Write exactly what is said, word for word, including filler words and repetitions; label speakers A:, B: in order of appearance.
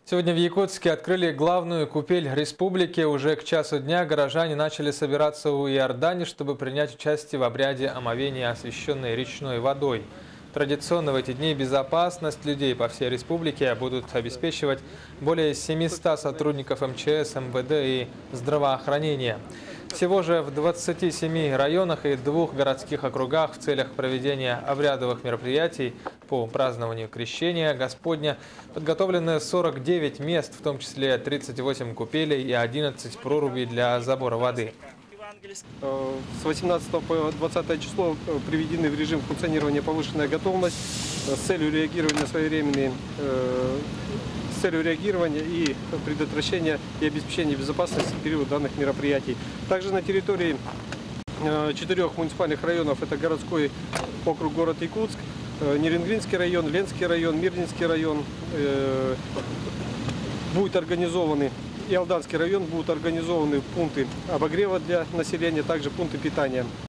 A: Сегодня в Якутске открыли главную купель республики. Уже к часу дня горожане начали собираться у Иордани, чтобы принять участие в обряде омовения, освященной речной водой. Традиционно в эти дни безопасность людей по всей республике будут обеспечивать более семисот сотрудников эм че эс, эм вэ дэ и здравоохранения. Всего же в двадцати семи районах и двух городских округах в целях проведения обрядовых мероприятий по празднованию Крещения Господня подготовлены сорок девять мест, в том числе тридцать восемь купелей и одиннадцать прорубей для забора воды.
B: С восемнадцатого по двадцатое число приведены в режим функционирования повышенная готовность с целью реагирования своевременной, с целью реагирования и предотвращения и обеспечения безопасности в период данных мероприятий. Также на территории четырех муниципальных районов, это городской округ город Якутск, Нерингринский район, Ленский район, Мирнинский район, будет организованы и Алданский район, будут организованы пункты обогрева для населения, также пункты питания.